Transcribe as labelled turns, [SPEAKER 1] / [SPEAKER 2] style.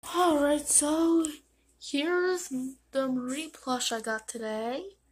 [SPEAKER 1] Alright, so here's the Marie plush I got today.